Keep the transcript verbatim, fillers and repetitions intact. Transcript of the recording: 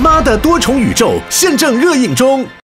妈的多重宇宙现正热映中。